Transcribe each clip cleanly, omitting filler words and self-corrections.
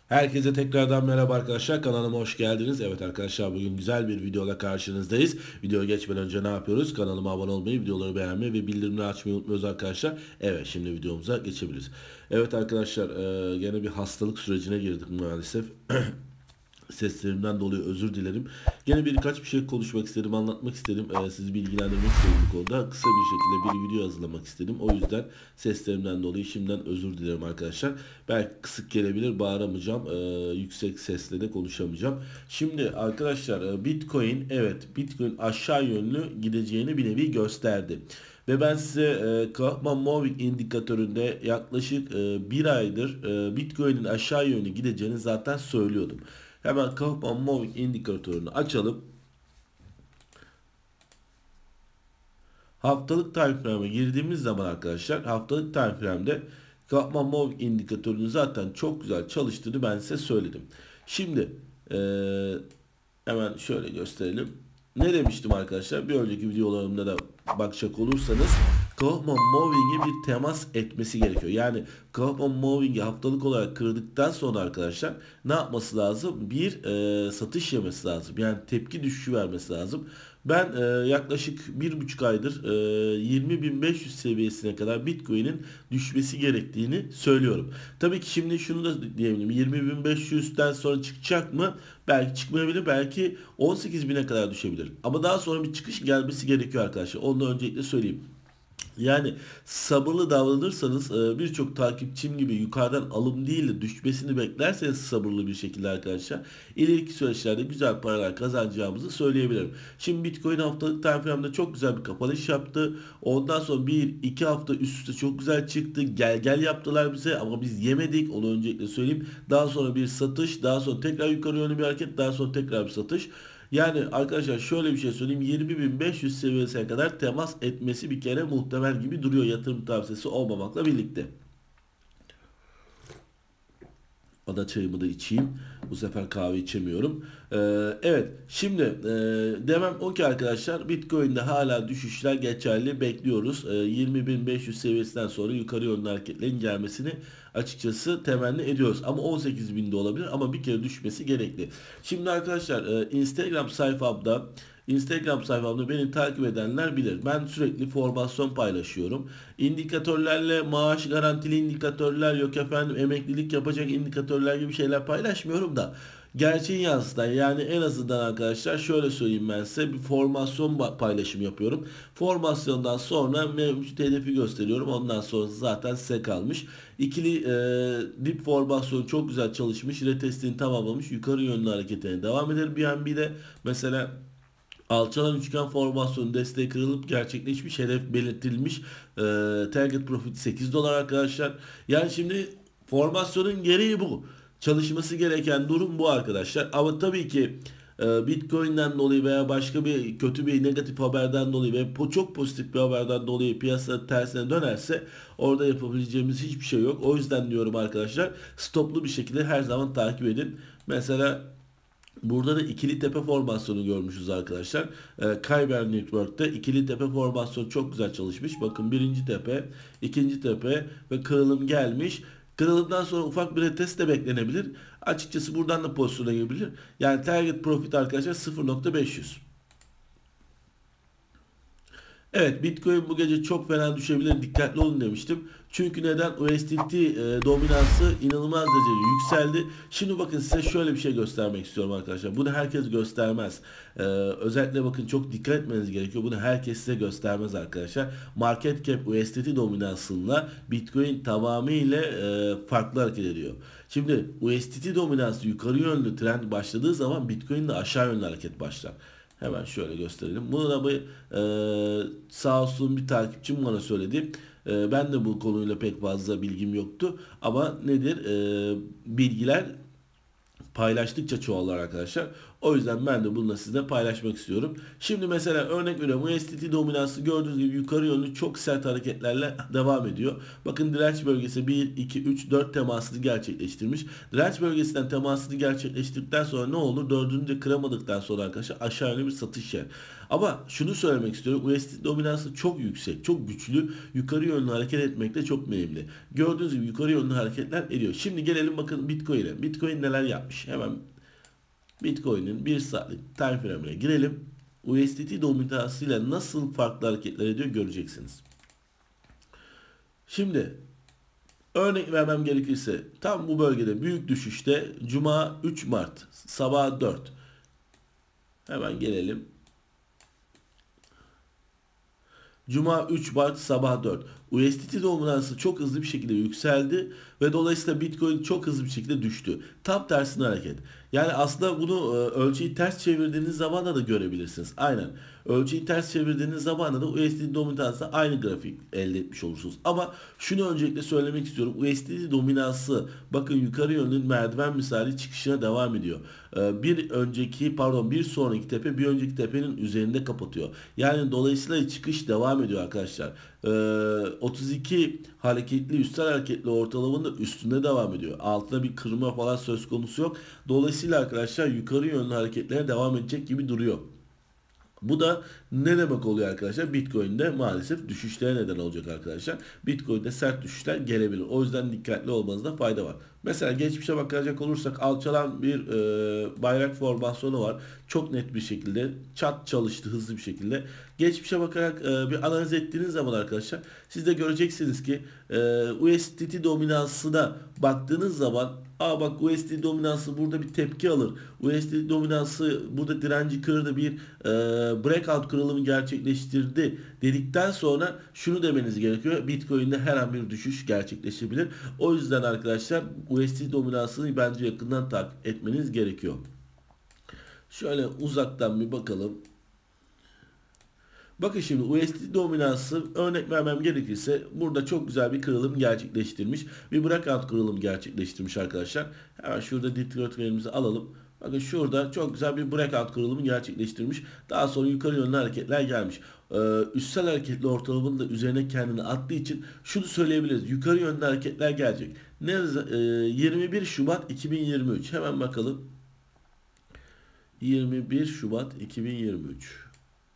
Herkese tekrardan merhaba arkadaşlar, kanalıma hoş geldiniz. Evet arkadaşlar, bugün güzel bir videoyla karşınızdayız. Videoya geçmeden önce ne yapıyoruz? Kanalıma abone olmayı, videoları beğenmeyi ve bildirimleri açmayı unutmuyoruz arkadaşlar. Evet, şimdi videomuza geçebiliriz. Evet arkadaşlar, gene bir hastalık sürecine girdik maalesef. Seslerimden dolayı özür dilerim. Gene birkaç bir şey konuşmak istedim, anlatmak istedim. Sizi bilgilendirmek istedim bu konuda. Kısa bir şekilde bir video hazırlamak istedim. O yüzden seslerimden dolayı şimdiden özür dilerim arkadaşlar. Belki kısık gelebilir, bağıramayacağım. Yüksek sesle de konuşamayacağım. Şimdi arkadaşlar, Bitcoin, evet, Bitcoin aşağı yönlü gideceğini bir nevi gösterdi. Ve ben size Kaufman Moving indikatöründe yaklaşık bir aydır Bitcoin'in aşağı yönlü gideceğini zaten söylüyordum. Hemen Kaufman Moving indikatörünü açalım. Haftalık time frame'e girdiğimiz zaman arkadaşlar, haftalık time frame'de Kaufman Moving indikatörünün zaten çok güzel çalıştığını ben size söyledim. Şimdi hemen şöyle gösterelim. Ne demiştim arkadaşlar? Bir önceki videolarımda da bakacak olursanız, Kaufman Moving'e bir temas etmesi gerekiyor. Yani Kaufman Moving'i haftalık olarak kırdıktan sonra arkadaşlar ne yapması lazım? Bir satış yemesi lazım. Yani tepki düşüşü vermesi lazım. Ben yaklaşık 1,5 aydır 20.500 seviyesine kadar Bitcoin'in düşmesi gerektiğini söylüyorum. Tabii ki şimdi şunu da diyebilirim. 20.500'den sonra çıkacak mı? Belki çıkmayabilir. Belki 18.000'e kadar düşebilir. Ama daha sonra bir çıkış gelmesi gerekiyor arkadaşlar. Onu da öncelikle söyleyeyim. Yani sabırlı davranırsanız, birçok takipçim gibi yukarıdan alım değil de düşmesini beklerseniz sabırlı bir şekilde arkadaşlar, ileriki süreçlerde güzel paralar kazanacağımızı söyleyebilirim. Şimdi Bitcoin haftalık time frame'de çok güzel bir kapanış yaptı. Ondan sonra 1-2 hafta üst üste çok güzel çıktı. Gel gel yaptılar bize ama biz yemedik. Onu öncelikle söyleyeyim. Daha sonra bir satış, daha sonra tekrar yukarı yönlü bir hareket, daha sonra tekrar bir satış. Yani arkadaşlar, şöyle bir şey söyleyeyim. 20.500 seviyesine kadar temas etmesi bir kere muhtemel gibi duruyor, yatırım tavsiyesi olmamakla birlikte. Ada çayımı da içeyim. Bu sefer kahve içemiyorum. Evet. Şimdi demem o ki arkadaşlar, Bitcoin'de hala düşüşler geçerli. Bekliyoruz. 20.500 seviyesinden sonra yukarı yönlü hareketlerin gelmesini açıkçası temenni ediyoruz. Ama 18.000'de olabilir, ama bir kere düşmesi gerekli. Şimdi arkadaşlar, Instagram sayfamda beni takip edenler bilir. Ben sürekli formasyon paylaşıyorum. İndikatörlerle, maaş garantili indikatörler, yok efendim emeklilik yapacak indikatörler gibi şeyler paylaşmıyorum da gerçeğin yansıtan, yani en azından arkadaşlar şöyle söyleyeyim, ben size bir formasyon paylaşım yapıyorum. Formasyondan sonra mevcut hedefi gösteriyorum. Ondan sonrası zaten size kalmış. İkili dip formasyonu çok güzel çalışmış. Retestini tamamlamış. Yukarı yönlü hareketine devam eder. BNB'de mesela alçalan üçgen formasyonu desteği kırılıp gerçekleşmiş, hedef belirtilmiş. Target profit 8 dolar arkadaşlar. Yani şimdi formasyonun gereği bu. Çalışması gereken durum bu arkadaşlar. Ama tabii ki Bitcoin'den dolayı veya başka bir kötü bir negatif haberden dolayı ve çok pozitif bir haberden dolayı piyasa tersine dönerse, orada yapabileceğimiz hiçbir şey yok. O yüzden diyorum arkadaşlar, stoplu bir şekilde her zaman takip edin. Mesela burada da ikili tepe formasyonu görmüşüz arkadaşlar. Kyber Network'te ikili tepe formasyonu çok güzel çalışmış. Bakın, birinci tepe, ikinci tepe ve kırılım gelmiş. Kırılımdan sonra ufak bir retest de beklenebilir. Açıkçası buradan da pozisyona girebilir. Yani target profit arkadaşlar 0.500. Evet, Bitcoin bu gece çok fena düşebilir, dikkatli olun demiştim. Çünkü neden? USDT dominansı inanılmaz derecede yükseldi. Şimdi bakın, size şöyle bir şey göstermek istiyorum arkadaşlar. Bunu herkes göstermez. Özellikle bakın, çok dikkat etmeniz gerekiyor. Bunu herkes size göstermez arkadaşlar. Market cap USDT dominansıyla Bitcoin tamamıyla farklı hareket ediyor. Şimdi USDT dominansı yukarı yönlü trend başladığı zaman Bitcoin de aşağı yönlü hareket başlar. Hemen şöyle gösterelim. Bunu da sağ olsun bir takipçim bana söyledi. Ben de bu konuyla pek fazla bilgim yoktu. Ama nedir? Bilgiler paylaştıkça çoğalır arkadaşlar. O yüzden ben de bunu sizinle paylaşmak istiyorum. Şimdi mesela örnek veriyorum. USDT dominansı gördüğünüz gibi yukarı yönlü çok sert hareketlerle devam ediyor. Bakın direnç bölgesi 1, 2, 3, 4 temasını gerçekleştirmiş. Direnç bölgesinden temasını gerçekleştirdikten sonra ne olur? Dördüncü de kıramadıktan sonra arkadaşlar aşağı yönlü bir satış yer. Ama şunu söylemek istiyorum. USDT dominansı çok yüksek, çok güçlü. Yukarı yönlü hareket etmekte çok önemli. Gördüğünüz gibi yukarı yönlü hareketler ediyor. Şimdi gelelim bakın Bitcoin'e. Bitcoin neler yapmış? Hemen Bitcoin'in 1 saatlik time frame'ine girelim. USDT dominansıyla nasıl farklı hareketler ediyor göreceksiniz. Şimdi örnek vermem gerekirse tam bu bölgede büyük düşüşte Cuma 3 Mart sabah 4. Hemen gelelim. Cuma 3 Mart sabah 4. USDT dominansı çok hızlı bir şekilde yükseldi ve dolayısıyla Bitcoin çok hızlı bir şekilde düştü. Tam tersine hareket. Yani aslında bunu ölçeği ters çevirdiğiniz zaman da görebilirsiniz. Aynen. Ölçeği ters çevirdiğiniz zaman da USDT dominansla aynı grafik elde etmiş olursunuz. Ama şunu öncelikle söylemek istiyorum. USDT dominansı bakın yukarı yönlü merdiven misali çıkışına devam ediyor. Bir sonraki tepe bir önceki tepenin üzerinde kapatıyor. Yani dolayısıyla çıkış devam ediyor arkadaşlar. 32 hareketli üstel hareketli ortalamanın da üstünde devam ediyor. Altında bir kırma falan söz konusu yok. Dolayısıyla arkadaşlar yukarı yönlü hareketlere devam edecek gibi duruyor. Bu da ne demek oluyor arkadaşlar? Bitcoin'de maalesef düşüşlere neden olacak arkadaşlar. Bitcoin'de sert düşüşler gelebilir. O yüzden dikkatli olmanızda fayda var. Mesela geçmişe bakacak olursak alçalan bir bayrak formasyonu var. Çok net bir şekilde çat çalıştı hızlı bir şekilde. Geçmişe bakarak bir analiz ettiğiniz zaman arkadaşlar siz de göreceksiniz ki USDT dominansına baktığınız zaman bak USDT dominansı burada bir tepki alır. USDT dominansı burada direnci kırdı bir breakout kırılımı gerçekleştirdi dedikten sonra şunu demeniz gerekiyor. Bitcoin'de her an bir düşüş gerçekleşebilir. O yüzden arkadaşlar USDT dominansını bence yakından takip etmeniz gerekiyor. Şöyle uzaktan bir bakalım. Bakın şimdi USDT dominansı örnek vermem gerekirse burada çok güzel bir kırılım gerçekleştirmiş. Bir breakout kırılım gerçekleştirmiş arkadaşlar. Hemen şurada Detroit verimizi alalım. Bakın şurada çok güzel bir breakout kırılımı gerçekleştirmiş. Daha sonra yukarı yönlü hareketler gelmiş. Üstsel hareketli ortalamanın da üzerine kendini attığı için şunu söyleyebiliriz. Yukarı yönlü hareketler gelecek. 21 Şubat 2023. Hemen bakalım. 21 Şubat 2023.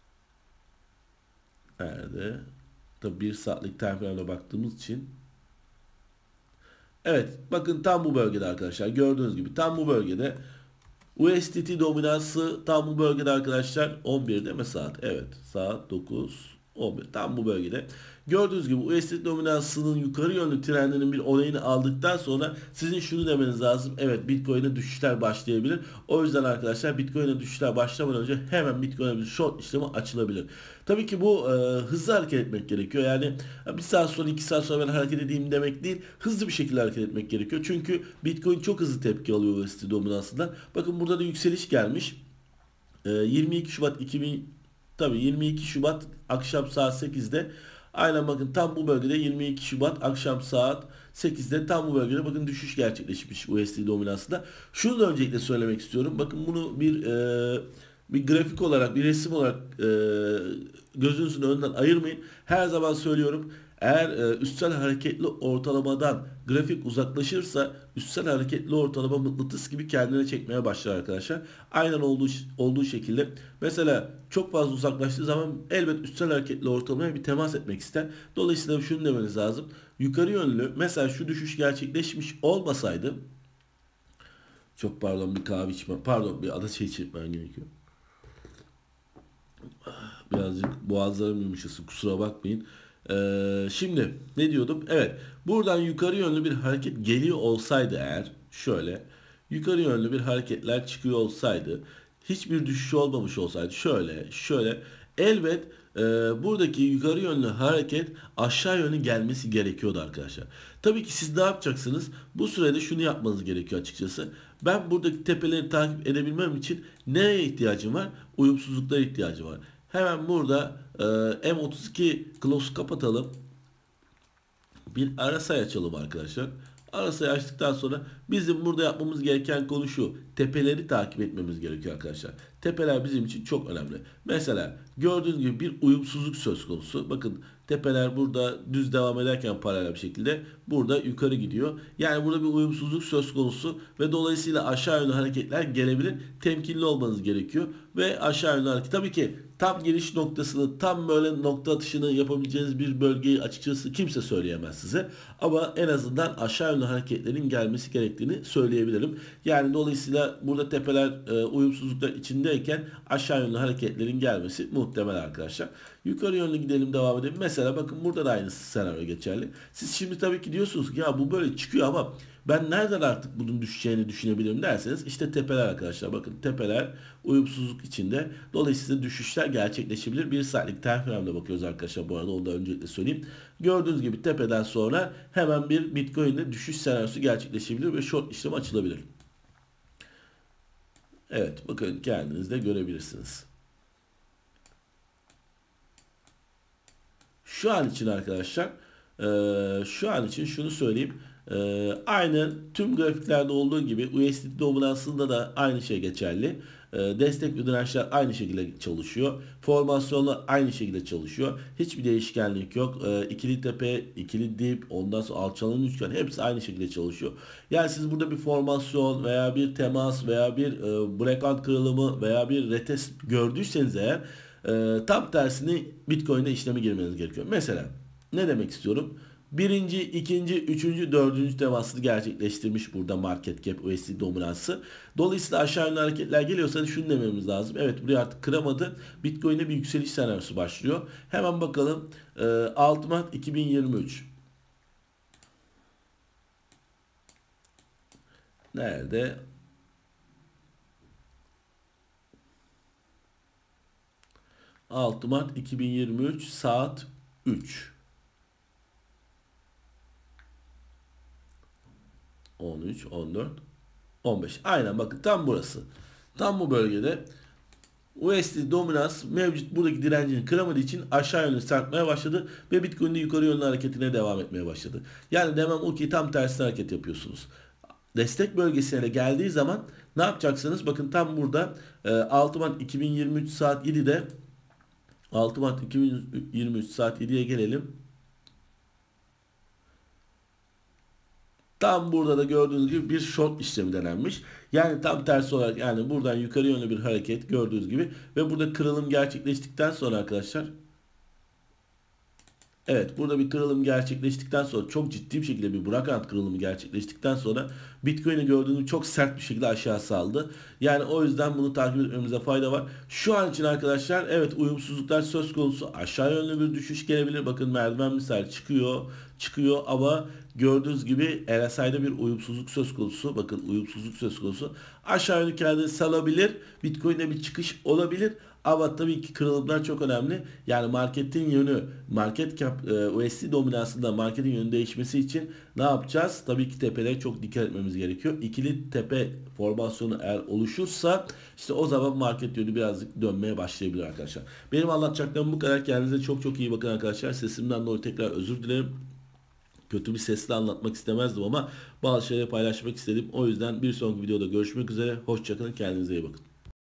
Nerede? Tabi 1 saatlik time frame'e baktığımız için. Evet, bakın tam bu bölgede arkadaşlar. Gördüğünüz gibi tam bu bölgede USDT dominansı tam bu bölgede arkadaşlar. 11 değil mi saat? Evet, saat 9:11 tam bu bölgede. Gördüğünüz gibi USDT dominansının yukarı yönlü trendinin bir onayını aldıktan sonra sizin şunu demeniz lazım. Evet, Bitcoin'e düşüşler başlayabilir. O yüzden arkadaşlar Bitcoin'e düşüşler başlamadan önce hemen Bitcoin'e bir short işlemi açılabilir. Tabii ki bu hızlı hareket etmek gerekiyor. Yani 1 saat sonra 2 saat sonra ben hareket edeyim demek değil. Hızlı bir şekilde hareket etmek gerekiyor. Çünkü Bitcoin çok hızlı tepki alıyor USDT dominansından. Bakın burada da yükseliş gelmiş. 22 Şubat 2000 tabii 22 Şubat akşam saat 8'de aynen bakın tam bu bölgede 22 Şubat akşam saat 8'de tam bu bölgede bakın düşüş gerçekleşmiş USDT dominansında. Şunu da öncelikle söylemek istiyorum. Bakın bunu bir grafik olarak, bir resim olarak gözünüzün önünden ayırmayın. Her zaman söylüyorum. Eğer üstsel hareketli ortalamadan grafik uzaklaşırsa üstsel hareketli ortalama mıknatıs gibi kendine çekmeye başlar arkadaşlar. Aynen olduğu şekilde mesela çok fazla uzaklaştığı zaman elbet üstsel hareketli ortalamaya bir temas etmek ister. Dolayısıyla şunu demeniz lazım. Yukarı yönlü mesela şu düşüş gerçekleşmiş olmasaydı çok pardon bir kahve içmem. Pardon bir ada çay içmem gerekiyor. Birazcık boğazlarım yumuşasın kusura bakmayın. Şimdi ne diyordum? Evet, buradan yukarı yönlü bir hareket geliyor olsaydı eğer şöyle yukarı yönlü bir hareketler çıkıyor olsaydı hiçbir düşüş olmamış olsaydı şöyle elbet buradaki yukarı yönlü hareket aşağı yönlü gelmesi gerekiyordu arkadaşlar. Tabii ki siz ne yapacaksınız? Bu sürede şunu yapmanız gerekiyor açıkçası. Ben buradaki tepeleri takip edebilmem için neye ihtiyacım var? Uyumsuzluklara ihtiyacım var. Hemen burada M32 close kapatalım. Bir RSI açalım arkadaşlar. Arasayı açtıktan sonra bizim burada yapmamız gereken konu şu. Tepeleri takip etmemiz gerekiyor arkadaşlar. Tepeler bizim için çok önemli. Mesela gördüğünüz gibi bir uyumsuzluk söz konusu. Bakın tepeler burada düz devam ederken paralel bir şekilde burada yukarı gidiyor. Yani burada bir uyumsuzluk söz konusu ve dolayısıyla aşağı yönlü hareketler gelebilir. Temkinli olmanız gerekiyor ve aşağı yönlü hareket. Tabii ki tam giriş noktasını, tam böyle nokta atışını yapabileceğiniz bir bölgeyi açıkçası kimse söyleyemez size. Ama en azından aşağı yönlü hareketlerin gelmesi gerektiğini söyleyebilirim. Yani dolayısıyla burada tepeler uyumsuzluklar içindeyken aşağı yönlü hareketlerin gelmesi muhtemel arkadaşlar. Yukarı yönlü gidelim, devam edelim. Mesela bakın burada da aynı senaryo geçerli. Siz şimdi tabii ki diyorsunuz ki ya bu böyle çıkıyor ama ben nereden artık bunun düşeceğini düşünebilirim derseniz işte tepeler arkadaşlar. Bakın tepeler uyumsuzluk içinde. Dolayısıyla düşüşler gerçekleşebilir. Bir saatlik time bakıyoruz arkadaşlar, bu arada onu da öncelikle söyleyeyim. Gördüğünüz gibi tepeden sonra hemen bir Bitcoin'de düşüş senaryosu gerçekleşebilir ve short işlem açılabilir. Evet, bakın kendiniz de görebilirsiniz. Şu an için arkadaşlar şu an için şunu söyleyeyim. Aynı tüm grafiklerde olduğu gibi USDT dominansında da aynı şey geçerli. Destek ve dirençler aynı şekilde çalışıyor. Formasyonlar aynı şekilde çalışıyor. Hiçbir değişkenlik yok. İkili tepe, ikili dip, ondan sonra alçalan üçgen hepsi aynı şekilde çalışıyor. Yani siz burada bir formasyon veya bir temas veya bir breakout kırılımı veya bir retest gördüyseniz eğer tam tersini Bitcoin'de işleme girmeniz gerekiyor. Mesela ne demek istiyorum? Birinci, ikinci, üçüncü, dördüncü temasını gerçekleştirmiş burada market cap USD dominansı. Dolayısıyla aşağı yönlü hareketler geliyorsa şunu dememiz lazım. Evet, burayı artık kıramadı. Bitcoin'de bir yükseliş senaryosu başlıyor. Hemen bakalım. 6 Mart 2023. Nerede? Mart 2023 saat 3. 13, 14, 15. Aynen bakın tam burası. Tam bu bölgede USD dominans mevcut buradaki direncini kıramadığı için aşağı yönlü sarkmaya başladı ve Bitcoin'de yukarı yönlü hareketine devam etmeye başladı. Yani demem o ki tam tersine hareket yapıyorsunuz. Destek bölgesine geldiği zaman ne yapacaksınız? Bakın tam burada 6 Mart 2023 saat 7'de 6 Mart 2023 saat 7'ye gelelim. Tam burada da gördüğünüz gibi bir short işlemi denenmiş. Yani tam tersi olarak, yani buradan yukarı yönlü bir hareket gördüğünüz gibi ve burada kırılım gerçekleştikten sonra arkadaşlar, evet, burada bir kırılım gerçekleştikten sonra, çok ciddi bir şekilde bir breakout kırılımı gerçekleştikten sonra Bitcoin'i gördüğünüz çok sert bir şekilde aşağı saldı. Yani o yüzden bunu takip etmemize fayda var. Şu an için arkadaşlar evet, uyumsuzluklar söz konusu. Aşağı yönlü bir düşüş gelebilir. Bakın merdiven misal çıkıyor ama gördüğünüz gibi RSI'de bir uyumsuzluk söz konusu. Bakın uyumsuzluk söz konusu. Aşağı yönlü kendini salabilir. Bitcoin'de bir çıkış olabilir. Ama tabii ki kırılımlar çok önemli. Yani marketin yönü, market cap, USD dominansında marketin yönü değişmesi için ne yapacağız? Tabii ki tepelere çok dikkat etmemiz gerekiyor. İkili tepe formasyonu eğer oluşursa işte o zaman market yönü birazcık dönmeye başlayabilir arkadaşlar. Benim anlatacaklarım bu kadar. Kendinize çok çok iyi bakın arkadaşlar. Sesimden dolayı tekrar özür dilerim. Kötü bir sesle anlatmak istemezdim ama bazı şeyleri paylaşmak istedim. O yüzden bir sonraki videoda görüşmek üzere. Hoşçakalın. Kendinize iyi bakın.